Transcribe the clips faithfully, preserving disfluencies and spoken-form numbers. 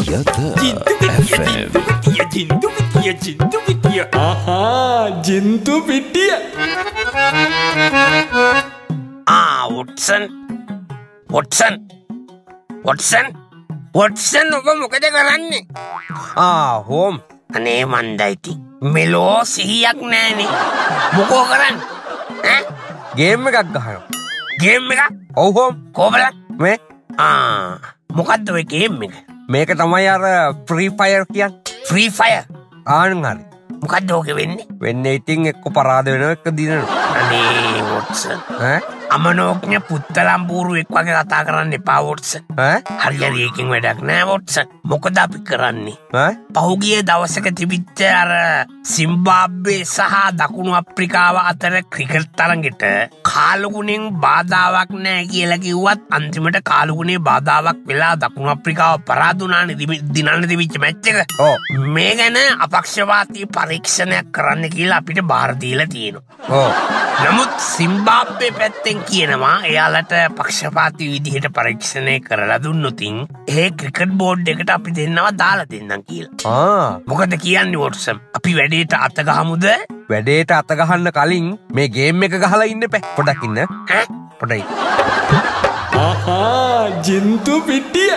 Setia F M. Jintu pitia, jintu pitia. Aha, jintu pitia. Ah, Watson. Watson. Watson. Watson ඔබ මොකද කරන්නේ? ආ home අනේ මන්දයිති. මෙලෝ සිහියක් නෑනේ. මොකෝ කරන්නේ? ඈ? ගේම් එකක් ගහනවා. ගේම් එකක්? ඔව් හෝම් කොහොමද? මේ ආ, මොකද්ද ඔය ගේම් එක? මේක තමයි අර ෆ්‍රී ෆයර් කියන්නේ. Free Fire. ආන් හරි. මොකද්ද ඕකේ වෙන්නේ? වෙන්නේ ඉතින් එක්ක පරාද වෙනවා එක්ක දිනනවා. අනේ වොට්සන්. ඈ අමනෝඥ පුත්තලම් බූරුවෙක් වගේ කතා කරන්න එපා වොට්සන්. ඈ හරියට ඒකෙන් වැඩක් නෑ වොට්සන්. මොකද අපි කරන්නේ? ඈ පහුගිය දවසක තිබිච්ච අර සිම්බාබ්වේ සහ දකුණු අප්‍රිකාව අතර ක්‍රිකට් තරගෙට කාලුගුණෙන් බාධාවක් නෑ කියලා කිව්වත් අන්තිමට කාලුගුණේ බාධාවක් වෙලා දකුණු අප්‍රිකාව පරාදුනානේ දිනන්න තිබිච්ච මැච් එක. ඔව් මේ ගැන අපක්ෂපාතී පරීක්ෂණයක් කරන්න කියලා අපිට බාර දීලා තියෙනවා. ඔව් නමුත් සිම්බාබ්වේ පැත්තෙන් කියනවා එයාලට පක්ෂපාතී විදිහට පරීක්ෂණය කරලා දුන්නොතින් ඒ ක්‍රිකට් බෝඩ් එකට අපි දෙන්නවා දාලා දෙන්නම් කියලා. ආ මොකද කියන්නේ වොට්සන්? අපි වැඩේට අත ගහමුද? වැඩේට අත ගහන්න කලින් මේ ගේම් එක ගහලා ඉන්න එපා. පොඩක් ඉන්න. ඈ? පොඩයි. Aha, jintu pitia.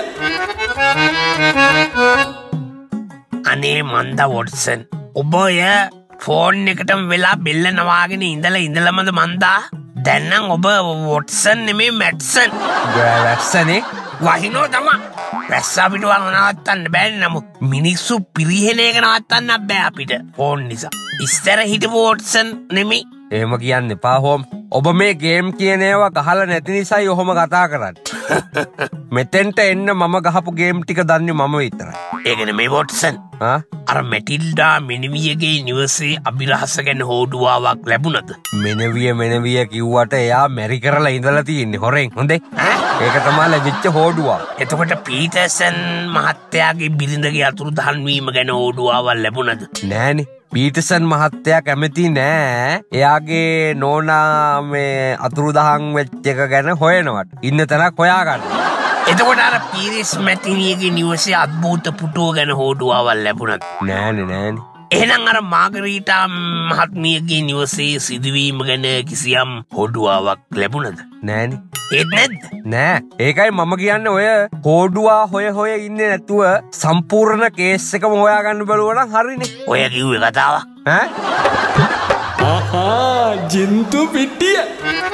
අනේ මන්ද වොට්සන්. ඔබ ඔය ෆෝන් එකටම වෙලා බෙල්ල නවාගෙන ඉඳලා ඉඳලමද මන්දා? දැන් නම් ඔබ වොට්සන් නෙමේ මැට්සන්. වැස්සනේ වහිනෝ තමා. වැස්ස අපිට නවත්තන්න බෑනේ. නමුත් මිනිස්සු පිරිහෙන එක නවත්තන්න බෑ අපිට ෆෝන් නිසා. ඉස්සර හිටපු වොට්සන් නෙමේ. එහෙම කියන්න එපා හෝම්. ඔබ මේ ගේම් කියන ඒවා ගහලා නැති නිසායි ඔහොම කතා කරන්නේ. මෙතෙන්ට එන්න මම ගහපු ගේම් ටික දන්නේ මම විතරයි. ඒක නෙමේ වොට්සන්. ආ අර මැටිල්ඩා මෙනවියගේ නිවසේ අභිරහස ගැන හෝඩුවාවක් ලැබුණද? මෙනවිය මෙනවිය කිව්වට එයා මැරි කරලා ඉඳලා තියෙන්නේ හොරෙන්. හොඳේ. ඒක තමයි ලැබිච්ච හෝඩුවා. එතකොට පීටර්සන් මහත්තයාගේ බිරිඳගේ අතුරුදහන් වීම ගැන හෝඩුවාවක් ලැබුණද? නෑනේ. පීටර්සන් මහත්තයා කැමති නෑ එයාගේ නෝනා මේ අතුරුදහන් වෙච්ච එක ගැන හොයනවට. ඉන්න තැනක් හොයාගන්න. එතකොට අර පීරිස් මැටිනියගේ නිවසේ අද්භූත පුටුව ගැන හෝඩුවාවක් ලැබුණද? නෑනේ නෑනේ. එහෙනම් අර මාගරීටා මහත්මියගේ නිවසේ සිදුවීම ගැන කිසියම් හෝඩුවාවක් ලැබුණද? නෑනේ. ඒත් නැද්ද? නෑ. ඒකයි මම කියන්නේ ඔය හෝඩුවා හොය හොය ඉන්නේ නැතුව සම්පූර්ණ කේස් එකම හොයාගන්න බැලුවා නම් හරිනේ. ඔය කිව්වේ කතාවක්. ඈ? Aha, jintu pitia.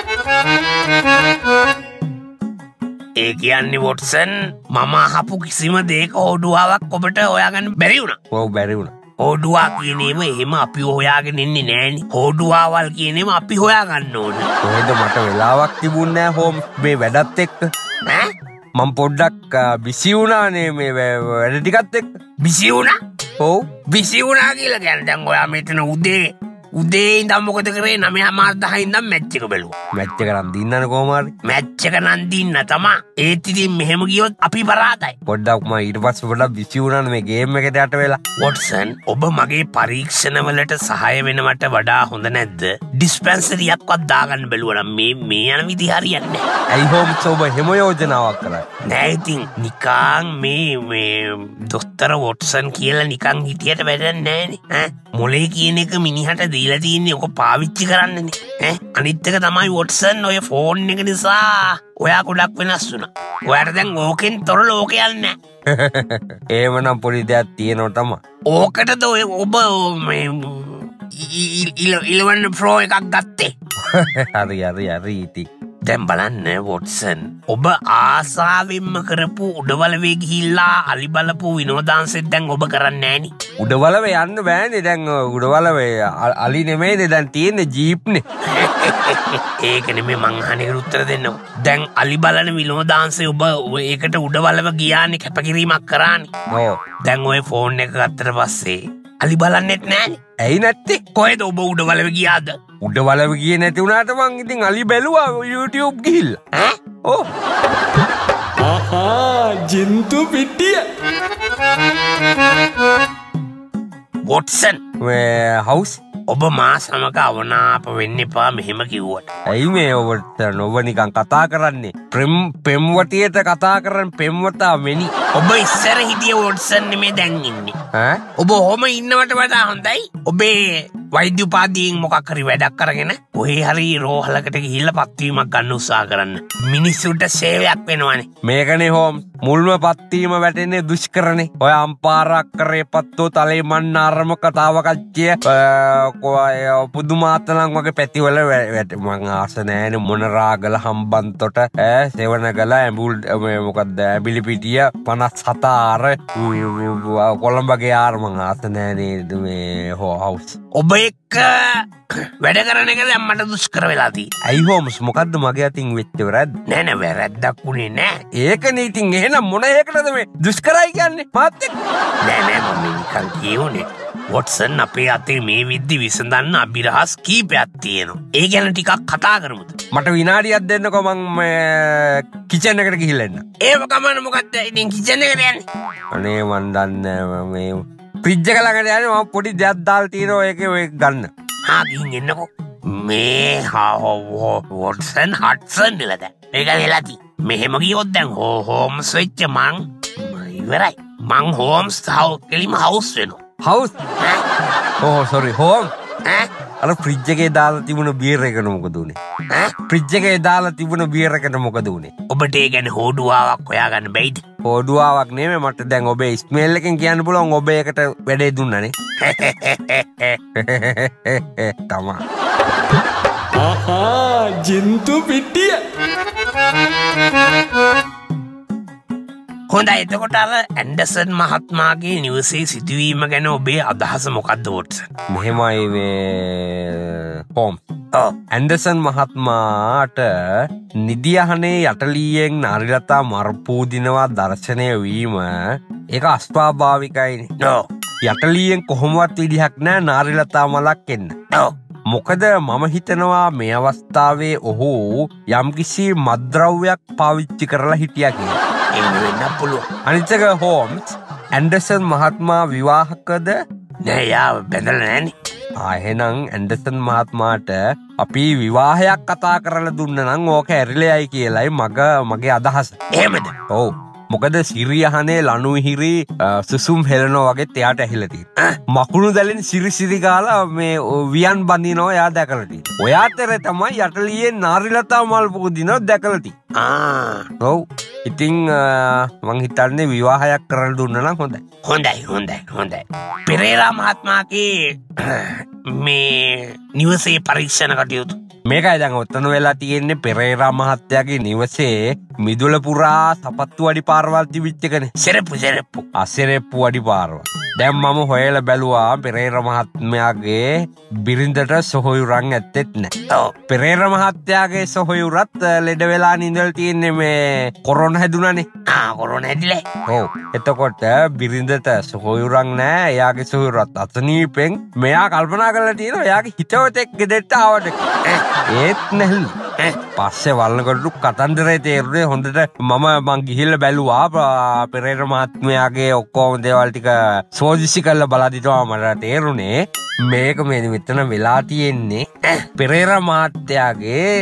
ඒ කියන්නේ වොට්සන් මම අහපු කිසිම දෙයක හෝඩුවාවක් ඔබට හොයාගන්න බැරි වුණා. ඔව් බැරි වුණා. හෝඩුවා කියනේම එහෙම අපි හොයාගෙන ඉන්නේ නෑනේ. හෝඩුවාවල් කියනේම අපි හොයාගන්න ඕන. කොහෙද මට වෙලාවක් තිබුණේ නෑ හෝම් මේ වැඩත් එක්ක. ඈ? මම පොඩ්ඩක් බිසි වුණානේ මේ වැඩ ටිකත් එක්ක. බිසි වුණා? ඔව් බිසි වුණා කියලා කියන්නේ දැන් ඔයා මෙතන උදේ උදේ ඉඳන් මොකද කරේ? නවය හමාර දහ ඉඳන් මැච් එක බැලුවා. මැච් එක නම් දින්නන කොහොම හරි. මැච් එක නම් දින්න තමයි. ඒත් ඉතින් මෙහෙම ගියොත් අපි පරාදයි. පොඩ්ඩක් මම ඊට පස්සේ පොඩ්ඩක් බිසි වුණානේ මේ ගේම් එකට යට වෙලා. වොට්සන් ඔබ මගේ පරීක්ෂණවලට සහාය වෙනවට වඩා හොඳ නැද්ද? ඩිස්පැන්සරියක්වත් දාගන්න බැලුවා නම් මේ මේ යන විදිහ හරියන්නේ නැහැ. ඇයි හෝම් ඔබ හැම යෝජනාවක් කරා? නෑ ඉතින් නිකං මේ මේ දොස්තර වොට්සන් කියලා නිකං හිටියට වැඩක් නෑනේ. ඈ මොලේ කියන එක මිනිහට දීලා තියෙන්නේ ඔක පාවිච්චි කරන්නනේ. ඈ අනිත් එක තමයි වොට්සන් ඔය ෆෝන් එක නිසා ඔයා ගොඩක් වෙනස් වුණා. ඔයාට දැන් ඕකෙන් තොර ලෝකයක් නෑ. එහෙමනම් පොඩි දෙයක් තියෙනවා තමයි. ඕකටද ඔය ඔබ මේ ඉලවන්න ප්‍රෝ එකක් ගත්තේ? හරි හරි හරි ඉතින්. දැන් බලන්න වොට්සන් ඔබ ආසාවෙන්ම කරපු උඩවලවේ ගිහිල්ලා අලි බලපු විනෝදාංශෙත් දැන් ඔබ කරන්නේ නෑනේ. උඩවලවේ යන්න බෑනේ දැන් උඩවලවේ අලි නෙමෙයිනේ දැන් තියෙන්නේ ජීප්නේ. ඒක නෙමෙයි මං අහන්නේ උත්තර දෙන්නකො. දැන් අලි බලන විනෝදාංශේ ඔබ ඒකට උඩවලව ගියානේ කැපකිරීමක් කරානේ. ඔව්. දැන් ඔය ෆෝන් එක ගත්තට පස්සේ අලි බලන්නෙත් නෑනේ. ඇයි නැත්තේ? කොහෙද ඔබ උඩවලව ගියාද? උඩවලව ගියේ නැති වුණාට මං ඉතින් අලි බැලුවා YouTube ගිහිල්ලා. ඈ? ඔව්. Aha, jintu pitia. වොට්සන් මේ හවුස් ඔබ මා සමග අවනාප වෙන්න එපා මෙහෙම කිව්වට. ඇයි මේ ඔබට නොව නිකන් කතා කරන්නේ? ප්‍රෙම් පෙම්වතියට කතා කරන් පෙම්වතා මෙනි. ඔබ ඉස්සර හිටිය වොට්සන් නෙමේ දැන් ඉන්නේ. ඈ? ඔබ ඔහොම ඉන්නවට වඩා හොඳයි. ඔබේ වෛද්‍ය උපාධියෙන් මොකක් හරි වැඩක් අරගෙන කොහේ හරි රෝහලකට ගිහිල්ලා පත්වීමක් ගන්න උත්සාහ කරන්න. මිනිස්සුන්ට සේවයක් වෙනවනේ. මේකනේ හෝම් මුල්ම පත්වීම වැටෙන්නේ දුෂ්කරනේ. ඔය අම්පාරක් කරේ පත්තෝ තලේ මන්න අරම කතාව කච්චිය පුදුමාතලන් වගේ පැතිවල වැට මං ආස නෑනේ මොන රාගල හම්බන්තොට ඈ සෙවණගල ඇඹුල් මොකක්ද ඇඹිලිපිටිය පනස් හත ආර කොළඹගේ ආර මං ආස නෑනේ මේ හෝ හවුස්. ඔබ එක්ක වැඩ කරන එක දැන් මට දුෂ්කර වෙලා තියෙන්නේ. ඇයි හෝම්ස් මොකද්ද මගේ අතින් වෙච්ච වැරද්ද? නෑ නෑ වැරද්දක් උනේ නෑ. ඒකනේ ඉතින් එහෙනම් මොන එකටද මේ දුෂ්කරයි කියන්නේ? මාත් එක්ක නෑ නෑ මම නිකන් කියුනේ. වොට්සන් අපේ අතේ මේ විද්දි විසඳන්න අභිරහස් කීපයක් තියෙනවා. ඒ ගැන ටිකක් කතා කරමුද? මට විනාඩියක් දෙන්නකෝ මං කිචන් එකට ගිහිල්ලා එන්න. ඒව ගමන මොකද්ද? ඉතින් කිචන් එකට යන්නේ. අනේ මන් දන්නේ මේ ෆ්‍රිජ් එක ළඟට යන්නේ මම පොඩි දෙයක් දාලා තියෙනවා ඒකේ ඔය ගන්න. හා ගිහින් එන්නකෝ. මේ වොට්සන් හට්සන් නෙලද? මේක වෙලාති. මෙහෙම ගියොත් දැන් හෝම්ස් වෙච්ච මං ඉවරයි. මං හෝම්ස් කෙලිම හවුස් වෙනවා. හවුස්? Oh sorry home. ඈ අර ෆ්‍රිජ් එකේ දාලා තිබුණ බියර් එකට මොකද උනේ? ඈ ෆ්‍රිජ් එකේ දාලා තිබුණ බියර් එකට මොකද උනේ? ඔබට ඒ ගැන හොඩුවාවක් හොයාගන්න බැයිද? හොඩුවාවක් නෙමෙයි මට දැන් ඔබේ ස්මෙල් එකෙන් කියන්න පුළුවන් ඔබ ඒකට වැඩේ දුන්නානේ. තමා. ආහා ජින්තු පිටිය. හොඳයි එතකොට අර ඇන්ඩර්සන් මහත්මයාගේ නිවසේ සිදුවීම ගැන ඔබේ අදහස මොකක්ද වොට්සන්? මෙහෙමයි මේ හෝම්. ඔව් ඇන්ඩර්සන් මහත්මයාට නිදියහනේ යටලියෙන් නාරිලතා මරපූදිනවා දර්ශනය වීම ඒක අස්වාභාවිකයිනේ. ඔව් යටලියෙන් කොහොමවත් විදිහක් නෑ නාරිලතා මලක් එන්න. ඔව් මොකද මම හිතනවා මේ අවස්ථාවේ ඔහු යම්කිසි මත්ද්‍රව්‍යයක් පාවිච්චි කරලා හිටියා කියලා. එහෙම වෙන්න පුළුවන්. අනිත් එක හෝම්ස් ඇන්ඩර්සන් මහත්මයා විවාහකද? නෑ යා බැඳලා නෑනේ. ආ එහෙනම් ඇන්ඩර්සන් මහත්මයාට අපි විවාහයක් කතා කරලා දුන්න නම් ඕක ඇරිලෙයි කියලායි මග මගේ අදහස. එහෙමද? ඔව්. මොකද සිරියහනේ ලනු හිරි සුසුම් හෙලනෝ වගේ එයාට ඇහිලා තියෙනවා. මකුණු දැලෙන් සිරි සිරි ගාලා මේ වියන් බඳිනවා එයා දැකලා තියෙනවා. ඔය අතරේ තමයි යටලියේ නාරිලතා මල් පුදිනවා දැකලා තියෙන්නේ. ආ ඔව්. ඉතින් මං හිතන්නේ විවාහයක් කරලා දුන්න නම් හොඳයි. හොඳයි හොඳයි හොඳයි. පෙරේරා මහත්මයාගේ මේ නිවසේ පරීක්ෂණ කටයුතු මේකයි දැන් ඔතන වෙලා තියෙන්නේ පෙරේරා මහත්තයාගේ නිවසේ මිදුල පුරා සපත්තු අඩි පාරවල් තිබිච්ච එකනේ. සෙරප්පු සෙරප්පු. අසෙරප්පු අඩි පාරවල්. දැන් මම හොයලා බැලුවා පෙරේරා මහත්මයාගේ බිරිඳට සොහොයුරන් ඇත්තෙත් නැහැ. ඔව්. පෙරේරා මහත්තයාගේ සොහොයුරත් ලෙඩ වෙලා නිඳලා තියෙන්නේ මේ කොරෝනා හැදුනානේ. ආ කොරෝනා හැදිලා. ඔව්. එතකොට බිරිඳට සොහොයුරන් නැහැ. එයාගේ සොහොයුරත් අසනීපෙන් මෙයා කල්පනා කරලා තියෙනවා එයාගේ හිතවතෙක් ගෙදරට ආවට. ඒත් නැහලු. පස්සේ වල්නකොටු කතන්දරේ තේරුනේ හොඳට මම මං ගිහිල්ලා බැලුවා පෙරේරා මහත්මයාගේ ඔක්කොම දේවල් ටික සෝදිසි කරලා බලදිනවා මට තේරුනේ මේක මේ මෙතන වෙලා තියෙන්නේ පෙරේරා මහත්තයාගේ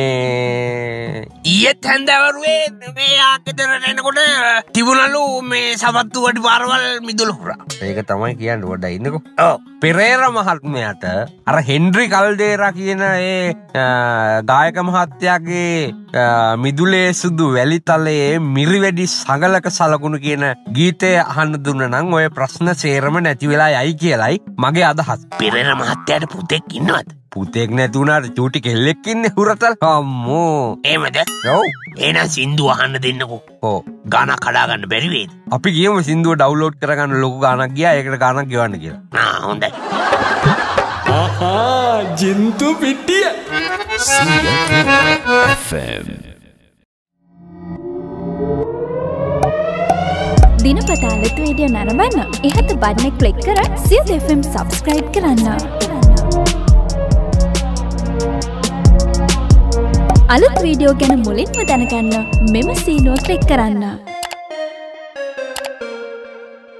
මේ ඊයේත් හන්දවරුවේ මේ ආකතරට එනකොට තිබුණලු මේ සපත්තු වඩි පාරවල් මිදුල පුරා. ඒක තමයි කියන්නේ පොඩ්ඩක් ඉන්නකෝ. ඔව්. පෙරේරා මහත්මයාට අර හෙන්රි කල්ඩේරා කියන ඒ ගායක මහත්තයාගේ මිදුලේ සුදු වැලිතලයේ මිරිවැඩි සඟලක සලකුණු කියන ගීතය අහන්න දුන්න නම් ඔය ප්‍රශ්න සේරම නැති වෙලා යයි කියලයි මගේ අදහස්. පෙරේරා මහත්තයාට පුතෙක් ඉන්නවද? පුතෙක් නැති වුණාට චූටි කෙල්ලෙක් ඉන්නේ හුරතල්. අම්මෝ. එහෙමද? ඔව්. එහෙනම් සින්දු අහන්න දෙන්නකෝ. ඔව්. ගානක් කඩා ගන්න බැරි වේද? අපි ගියමු සින්දුව ඩවුන්ලෝඩ් කරගන්න ලොකු ගානක් ගියා. ඒකට ගානක් ගෙවන්න කියලා. ආ හොඳයි. ආහා ජින්තු පිටිය. F M දිනපතා අලුත් වීඩියෝ නරඹන්න ඉහත බටන් එක ක්ලික් කර සියත F M subscribe කරන්න. අලුත් වීඩියෝ ගැන මුලින්ම දැනගන්න මෙම සීනුව ක්ලික් කරන්න.